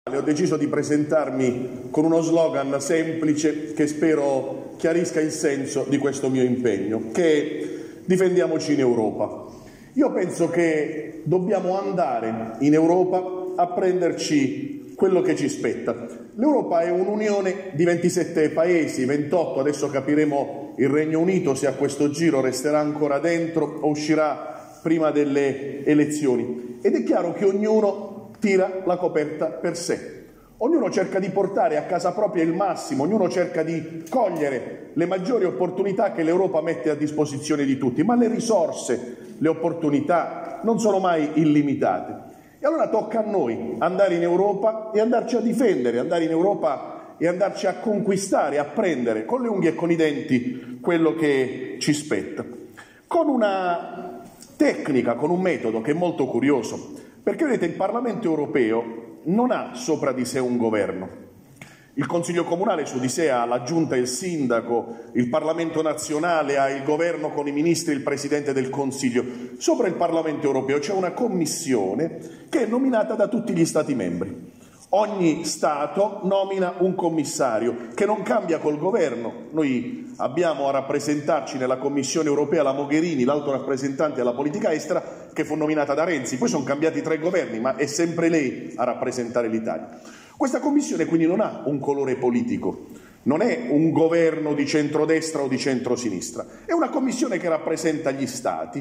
Ho deciso di presentarmi con uno slogan semplice che spero chiarisca il senso di questo mio impegno, che è difendiamoci in Europa. Io penso che dobbiamo andare in Europa a prenderci quello che ci spetta. L'Europa è un'unione di 27 paesi, 28, adesso capiremo il Regno Unito se a questo giro resterà ancora dentro o uscirà prima delle elezioni. Ed è chiaro che ognuno tira la coperta per sé. Ognuno cerca di portare a casa propria il massimo, ognuno cerca di cogliere le maggiori opportunità che l'Europa mette a disposizione di tutti, ma le risorse, le opportunità non sono mai illimitate. E allora tocca a noi andare in Europa e andarci a difendere, andare in Europa e andarci a conquistare, a prendere con le unghie e con i denti quello che ci spetta. Con una tecnica, con un metodo che è molto curioso. Perché vedete, il Parlamento europeo non ha sopra di sé un governo. Il Consiglio comunale su di sé ha la giunta e il sindaco, il Parlamento nazionale ha il governo con i ministri e il Presidente del Consiglio. Sopra il Parlamento europeo c'è una commissione che è nominata da tutti gli Stati membri. Ogni Stato nomina un commissario che non cambia col governo. Noi abbiamo a rappresentarci nella Commissione europea la Mogherini, l'alto rappresentante alla politica estera, che fu nominata da Renzi. Poi sono cambiati 3 governi, ma è sempre lei a rappresentare l'Italia. Questa Commissione quindi non ha un colore politico, non è un governo di centrodestra o di centrosinistra, è una Commissione che rappresenta gli Stati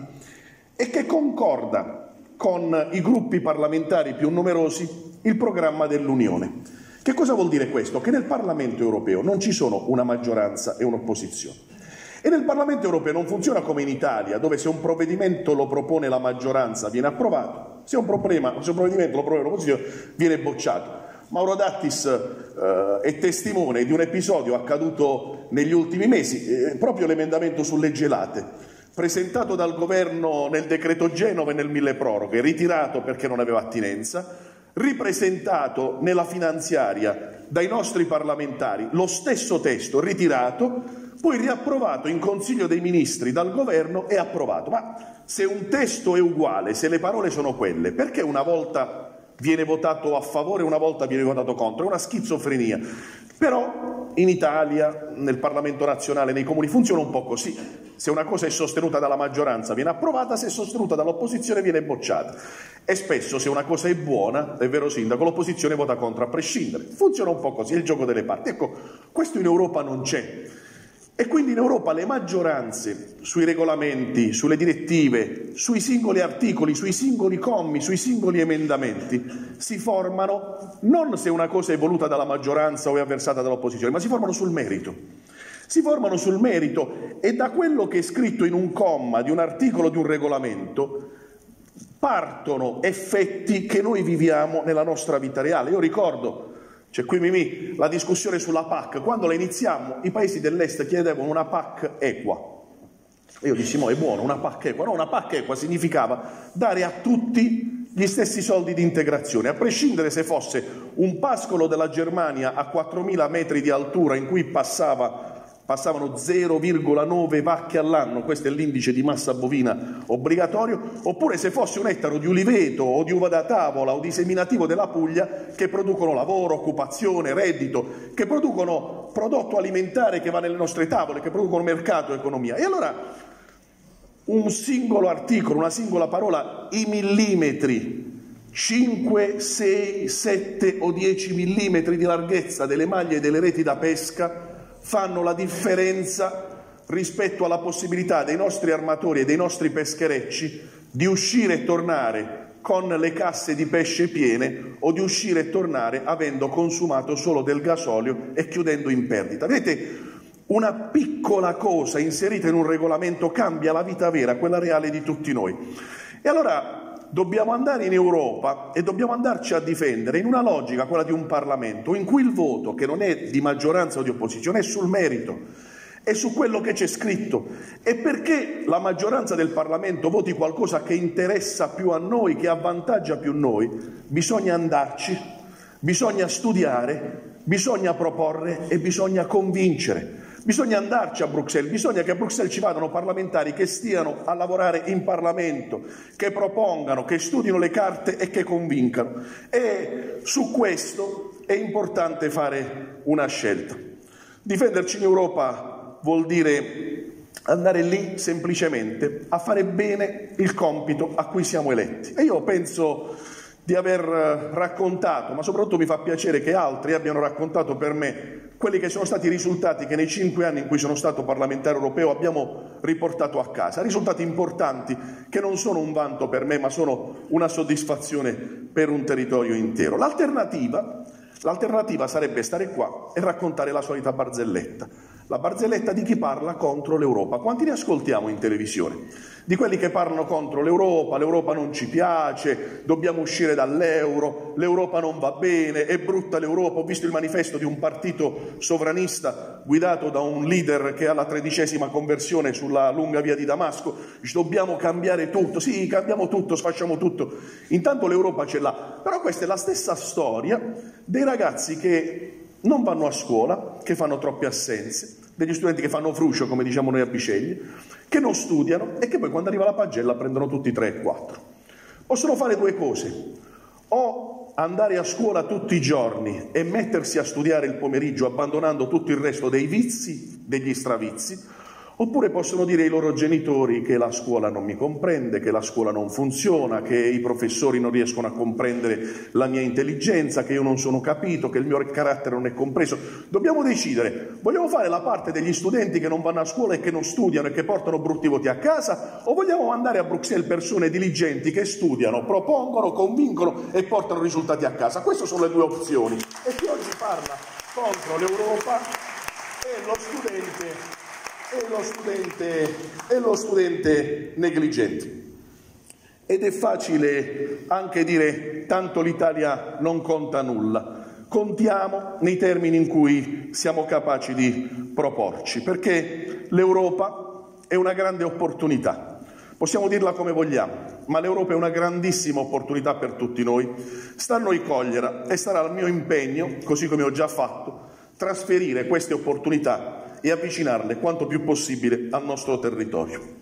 e che concorda con i gruppi parlamentari più numerosi il programma dell'Unione. Che cosa vuol dire questo? Che nel Parlamento europeo non ci sono una maggioranza e un'opposizione. E nel Parlamento europeo non funziona come in Italia, dove se un provvedimento lo propone la maggioranza viene approvato, se un provvedimento lo propone l'opposizione viene bocciato. Mauro D'Attis è testimone di un episodio accaduto negli ultimi mesi, proprio l'emendamento sulle gelate, presentato dal governo nel decreto Genova e nel milleproroghe, ritirato perché non aveva attinenza, ripresentato nella finanziaria dai nostri parlamentari, lo stesso testo ritirato, poi riapprovato in Consiglio dei Ministri dal governo e approvato. Ma se un testo è uguale, se le parole sono quelle, perché una volta viene votato a favore e una volta viene votato contro? È una schizofrenia. Però in Italia, nel Parlamento nazionale, nei comuni funziona un po' così. Se una cosa è sostenuta dalla maggioranza viene approvata, se è sostenuta dall'opposizione viene bocciata. E spesso se una cosa è buona, è vero sindaco, l'opposizione vota contro a prescindere. Funziona un po' così, è il gioco delle parti. Ecco, questo in Europa non c'è. E quindi in Europa le maggioranze sui regolamenti, sulle direttive, sui singoli articoli, sui singoli commi, sui singoli emendamenti si formano non se una cosa è voluta dalla maggioranza o è avversata dall'opposizione, ma si formano sul merito. Si formano sul merito e da quello che è scritto in un comma di un articolo di un regolamento partono effetti che noi viviamo nella nostra vita reale. Io ricordo, c'è qui Mimì, la discussione sulla PAC. Quando la iniziamo, i paesi dell'est chiedevano una PAC equa. E io dissi, è buono, una PAC equa. No, una PAC equa significava dare a tutti gli stessi soldi di integrazione, a prescindere se fosse un pascolo della Germania a 4.000 metri di altura in cui passavano 0,9 vacche all'anno, questo è l'indice di massa bovina obbligatorio, oppure se fosse un ettaro di uliveto o di uva da tavola o di seminativo della Puglia che producono lavoro, occupazione, reddito, che producono prodotto alimentare che va nelle nostre tavole, che producono mercato e economia. E allora un singolo articolo, una singola parola, i millimetri, 5, 6, 7 o 10 millimetri di larghezza delle maglie delle reti da pesca fanno la differenza rispetto alla possibilità dei nostri armatori e dei nostri pescherecci di uscire e tornare con le casse di pesce piene o di uscire e tornare avendo consumato solo del gasolio e chiudendo in perdita. Vedete, una piccola cosa inserita in un regolamento cambia la vita vera, quella reale di tutti noi. E allora dobbiamo andare in Europa e dobbiamo andarci a difendere in una logica, quella di un Parlamento, in cui il voto, che non è di maggioranza o di opposizione, è sul merito, è su quello che c'è scritto. E perché la maggioranza del Parlamento voti qualcosa che interessa più a noi, che avvantaggia più noi, bisogna andarci, bisogna studiare, bisogna proporre e bisogna convincere. Bisogna andarci a Bruxelles, bisogna che a Bruxelles ci vadano parlamentari che stiano a lavorare in Parlamento, che propongano, che studino le carte e che convincano. E su questo è importante fare una scelta. Difenderci in Europa vuol dire andare lì semplicemente a fare bene il compito a cui siamo eletti. E io penso di aver raccontato, ma soprattutto mi fa piacere che altri abbiano raccontato per me quelli che sono stati i risultati che nei 5 anni in cui sono stato parlamentare europeo abbiamo riportato a casa. Risultati importanti che non sono un vanto per me, ma sono una soddisfazione per un territorio intero. L'alternativa sarebbe stare qua e raccontare la solita barzelletta. La barzelletta di chi parla contro l'Europa. Quanti ne ascoltiamo in televisione? Di quelli che parlano contro l'Europa non ci piace, dobbiamo uscire dall'euro, l'Europa non va bene, è brutta l'Europa. Ho visto il manifesto di un partito sovranista guidato da un leader che ha la 13ª conversione sulla lunga via di Damasco, dice dobbiamo cambiare tutto, sì, cambiamo tutto, sfasciamo tutto. Intanto l'Europa ce l'ha. Però questa è la stessa storia dei ragazzi che non vanno a scuola, che fanno troppe assenze, degli studenti che fanno fruscio, come diciamo noi a Biceglie, che non studiano e che poi quando arriva la pagella prendono tutti 3 e 4. Possono fare 2 cose: o andare a scuola tutti i giorni e mettersi a studiare il pomeriggio abbandonando tutto il resto dei vizi, degli stravizi, oppure possono dire ai loro genitori che la scuola non mi comprende, che la scuola non funziona, che i professori non riescono a comprendere la mia intelligenza, che io non sono capito, che il mio carattere non è compreso. Dobbiamo decidere: vogliamo fare la parte degli studenti che non vanno a scuola e che non studiano e che portano brutti voti a casa, o vogliamo mandare a Bruxelles persone diligenti che studiano, propongono, convincono e portano risultati a casa? Queste sono le 2 opzioni. E chi oggi parla contro l'Europa è lo studente negligente. Ed è facile anche dire tanto l'Italia non conta nulla. Contiamo nei termini in cui siamo capaci di proporci, perché l'Europa è una grande opportunità. Possiamo dirla come vogliamo, ma l'Europa è una grandissima opportunità per tutti noi. Sta a noi coglierla e sarà il mio impegno, così come ho già fatto, trasferire queste opportunità e avvicinarle quanto più possibile al nostro territorio.